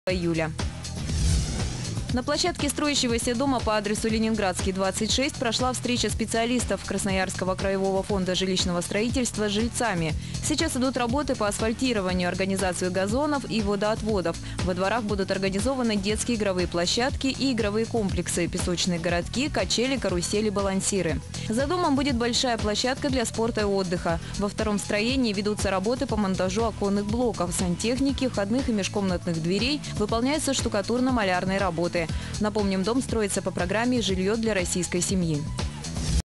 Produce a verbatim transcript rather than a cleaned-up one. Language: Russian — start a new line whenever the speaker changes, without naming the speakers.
июля. На площадке строящегося дома по адресу Ленинградский, двадцать шесть прошла встреча специалистов Красноярского краевого фонда жилищного строительства с жильцами. Сейчас идут работы по асфальтированию, организацию газонов и водоотводов. Во дворах будут организованы детские игровые площадки и игровые комплексы, песочные городки, качели, карусели, балансиры. За домом будет большая площадка для спорта и отдыха. Во втором строении ведутся работы по монтажу оконных блоков, сантехники, входных и межкомнатных дверей, выполняются штукатурно-малярные работы. Напомним, дом строится по программе «Жилье для российской семьи».